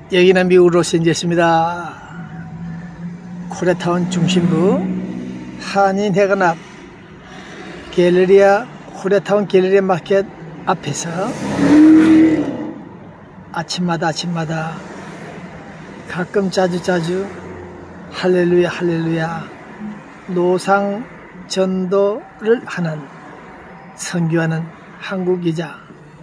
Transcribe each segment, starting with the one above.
여기는 미국 로스앤젤레스입니다. 코리아타운 중심부 한인회관 앞 코리아타운 갤러리아 마켓 앞에서 아침마다 가끔 자주 할렐루야 할렐루야 노상 전도를 하는 선교하는 한국 기자,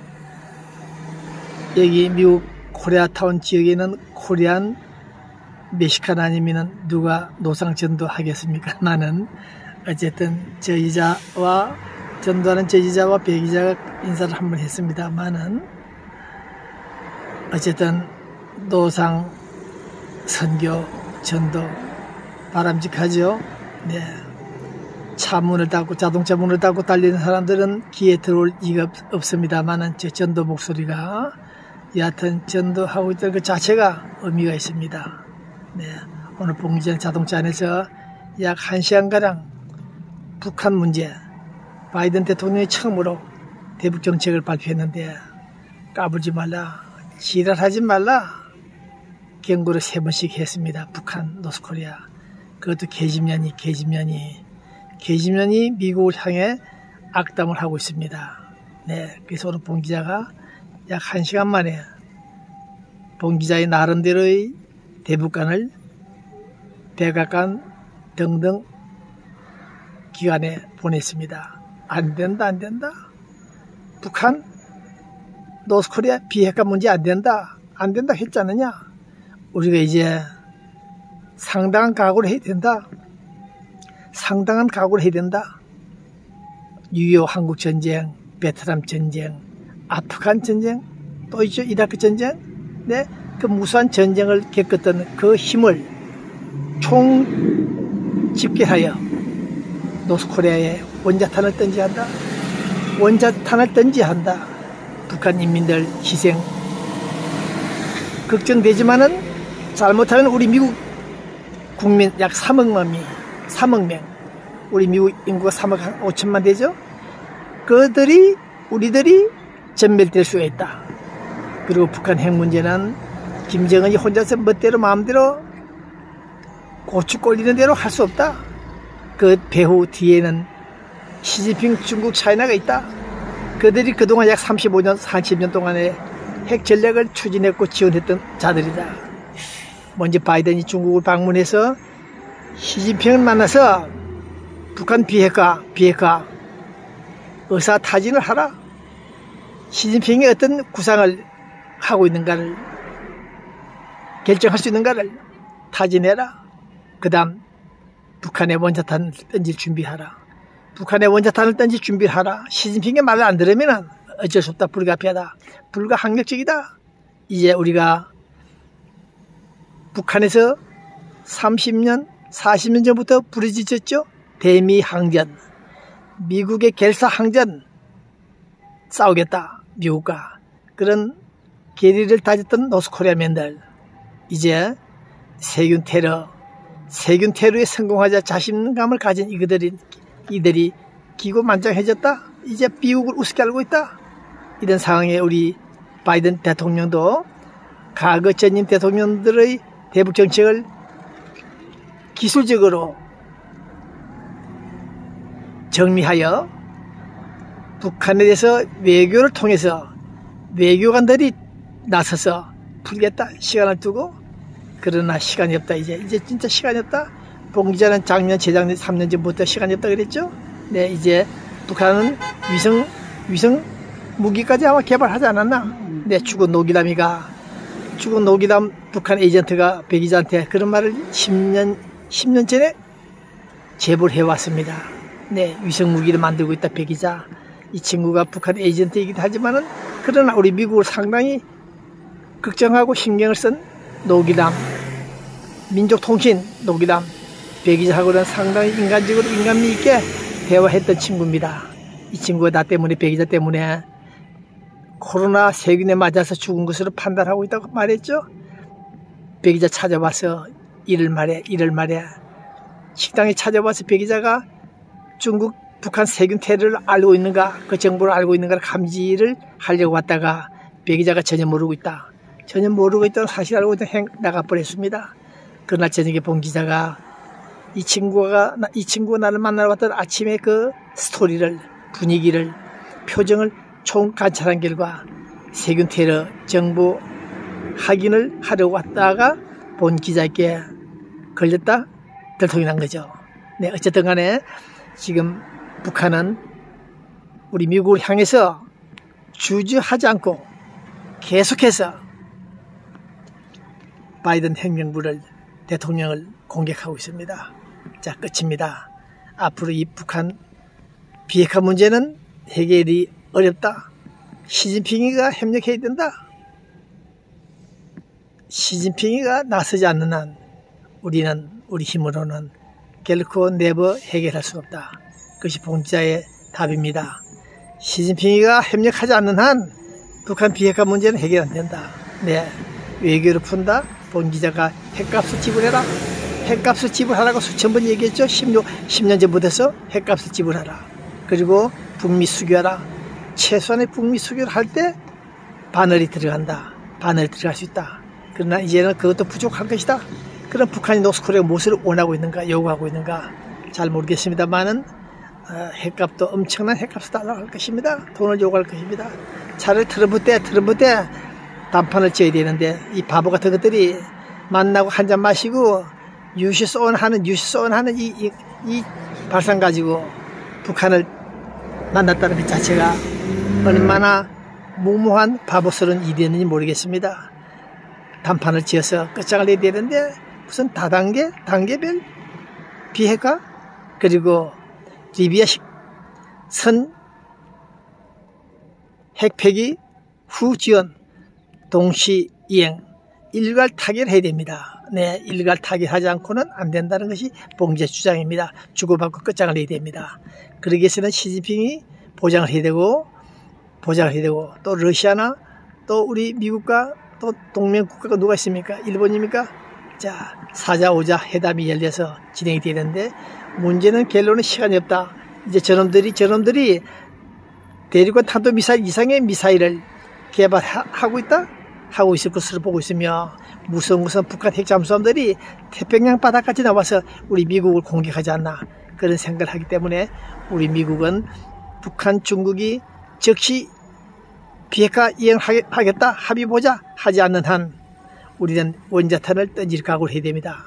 여기 미국 코리아타운 지역에는 코리안 멕시칸 아니면 누가 노상 전도 하겠습니까? 나는 어쨌든 저 기자와 전도하는 저 기자와 배 기자가 인사를 한번 했습니다만은 어쨌든 노상 선교 전도 바람직하죠. 네. 차문을 닫고 자동차 문을 닫고 달리는 사람들은 귀에 들어올 리가 없습니다만은 저 전도 목소리가 여하튼 전도하고 있던 그 자체가 의미가 있습니다. 네. 오늘 봉기전 자동차 안에서 약 1시간가량 북한 문제, 바이든 대통령이 처음으로 대북 정책을 발표했는데 까불지 말라, 지랄하지 말라 경고를 3번씩 했습니다. 북한, 노스코리아. 그것도 계집년이 미국을 향해 악담을 하고 있습니다. 네, 그래서 오늘 봉 기자가 약 1시간 만에 봉 기자의 나름대로의 대북간을 백악관 등등 기관에 보냈습니다. 안 된다. 북한, 노스코리아 비핵화 문제 안 된다 했잖느냐. 우리가 이제 상당한 각오를 해야 된다. 유효 한국 전쟁, 베트남 전쟁, 아프간 전쟁, 또 있죠 이라크 전쟁. 네, 그 무수한 전쟁을 겪었던 그 힘을 총 집결하여 노스코리아에 원자탄을 던지한다. 북한 인민들 희생 걱정되지만은 잘못하면 우리 미국 국민 약 3억 명, 우리 미국 인구가 3억 5천만 되죠. 우리들이 전멸될 수가 있다. 그리고 북한 핵 문제는 김정은이 혼자서 멋대로 마음대로 고추 꼴리는 대로 할 수 없다. 그 배후 뒤에는 시진핑 중국 차이나가 있다. 그들이 그동안 약 35년, 40년 동안에 핵 전략을 추진했고 지원했던 자들이다. 먼저 바이든이 중국을 방문해서 시진핑을 만나서 북한 비핵화 의사타진을 하라. 시진핑이 어떤 구상을 하고 있는가를 결정할 수 있는가를 타진해라. 그 다음 북한에 원자탄을 던질 준비하라. 시진핑의 말을 안 들으면 어쩔 수 없다. 불가피하다. 불가항력적이다. 이제 우리가 북한에서 30년, 40년 전부터 부르짖었죠. 대미항전, 미국의 결사항전 싸우겠다. 미국과 그런 계리를 다졌던 노스코리아맨들, 이제 세균 테러에 성공하자 자신감을 가진 이들이 기고만장해졌다. 이제 미국을 우습게 알고 있다. 이런 상황에 우리 바이든 대통령도 과거 전임 대통령들의 대북 정책을 기술적으로 정리하여 북한에 대해서 외교를 통해서 외교관들이 나서서 풀겠다. 시간을 두고. 그러나 시간이 없다. 이제 진짜 시간이 없다. 봉 기자는 작년, 재작년, 3년 전부터 시간이 없다 그랬죠. 네, 이제 북한은 위성 무기까지 아마 개발하지 않았나. 네, 죽은 노기담 북한 에이전트가 배 기자한테 그런 말을 10년 전에 제보를 해왔습니다. 네, 위성 무기를 만들고 있다. 배 기자. 이 친구가 북한 에이전트이기도 하지만은 그러나 우리 미국을 상당히 걱정하고 신경을 쓴 노기담, 민족통신 노기담 배 기자하고는 상당히 인간적으로 인간미 있게 대화했던 친구입니다. 이 친구가 나 때문에, 배 기자 때문에 코로나 세균에 맞아서 죽은 것으로 판단하고 있다고 말했죠. 배 기자 찾아와서 이를 말해 식당에 찾아와서 배 기자가 중국 북한 세균 테러를 알고 있는가, 그 정보를 알고 있는가를 감지를 하려고 왔다가 배 기자가 전혀 모르고 있다. 전혀 모르고 있던 사실 알고 그냥 나가버렸습니다. 그날 저녁에 본 기자가 이 친구가 나를 만나러 왔던 아침에 그 스토리를, 분위기를, 표정을 총 관찰한 결과 세균 테러 정보 확인을 하려고 왔다가 본 기자께 걸렸다 들통이 난 거죠. 네, 어쨌든 간에 지금 북한은 우리 미국을 향해서 주저하지 않고 계속해서 바이든 행정부를, 대통령을 공격하고 있습니다. 자, 끝입니다. 앞으로 이 북한 비핵화 문제는 해결이 어렵다. 시진핑이가 협력해야 된다. 시진핑이가 나서지 않는 한 우리는 우리 힘으로는 결코 네버 해결할 수 없다. 그것이 봉지자의 답입니다. 시진핑이가 협력하지 않는 한 북한 비핵화 문제는 해결 안 된다. 네, 외교를 푼다. 본 기자가 핵값을 지불해라. 핵값을 지불하라고 수천 번 얘기했죠. 10년 전부터 핵값을 지불하라. 그리고 북미 수교하라. 최소한의 북미 수교를 할 때 바늘이 들어간다. 바늘이 들어갈 수 있다. 그러나 이제는 그것도 부족한 것이다. 그럼 북한이 노스코리아가 무엇을 원하고 있는가, 요구하고 있는가 잘 모르겠습니다만은 핵값도 엄청난 핵값을 달라고 할 것입니다. 돈을 요구할 것입니다. 차라리 트럼프 때 단판을 지어야 되는데 이 바보 같은 것들이 만나고 한잔 마시고 유시소원 하는 이 발상 가지고 북한을 만났다는 것 자체가 얼마나 무모한 바보스러운 일이었는지 모르겠습니다. 단판을 지어서 끝장을 내야 되는데 무슨 단계별 비핵화 그리고 리비아식 선 핵폐기 후 지원 동시 이행 일괄 타결해야 됩니다. 네, 일괄 타결하지 않고는 안 된다는 것이 봉지의 주장입니다. 주고받고 끝장을 내야 됩니다. 그러기 위해서는 시진핑이 보장을 해야 되고 또 러시아나 또 우리 미국과 또 동맹 국가가 누가 있습니까? 일본입니까? 자, 4자 5자 회담이 열려서 진행이 되는데 문제는 결론은 시간이 없다. 이제 저놈들이 대륙간 탄도미사일 이상의 미사일을 개발하고 있다? 하고 있을 것으로 보고 있으며 무슨 북한 핵잠수함들이 태평양 바다까지 나와서 우리 미국을 공격하지 않나 그런 생각을 하기 때문에 우리 미국은 북한, 중국이 즉시 비핵화 이행하겠다 합의보자 하지 않는 한 우리는 원자탄을 던질 각오를 해야 됩니다.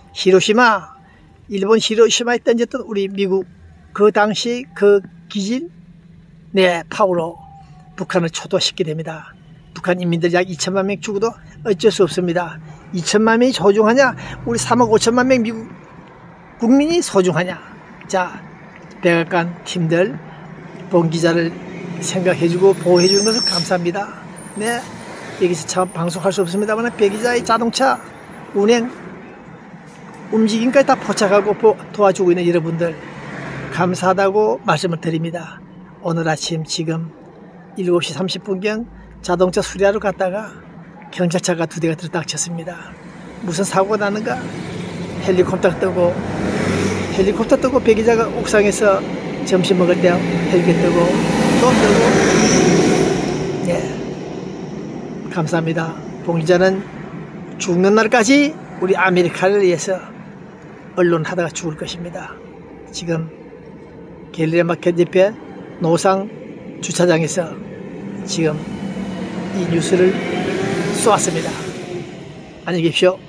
일본 히로시마에 던졌던 우리 미국 그 당시 그 기질 파워로 북한을 초도시키게 됩니다. 북한 인민들 약 2천만 명 죽어도 어쩔 수 없습니다. 2천만 명이 소중하냐? 우리 3억 5천만 명 미국 국민이 소중하냐? 자, 백악관 팀들 본 기자를 생각해주고 보호해주는 것을 감사합니다. 네, 여기서 참 방송할 수 없습니다만 배 기자의 자동차 운행 움직임까지 다 포착하고 도와주고 있는 여러분들 감사하다고 말씀을 드립니다. 오늘 아침 지금 7시 30분경 자동차 수리하러 갔다가 경찰차가 2대가 들이닥쳤습니다. 무슨 사고가 나는가? 헬리콥터 뜨고 배 기자가 옥상에서 점심 먹을 때 헬기 뜨고 또 뜨고 감사합니다. 봉 기자는 죽는 날까지 우리 아메리카를 위해서 언론하다가 죽을 것입니다. 지금 갤러리 마켓 옆에 노상 주차장에서 지금 이 뉴스를 쏘았습니다. 안녕히 계십시오.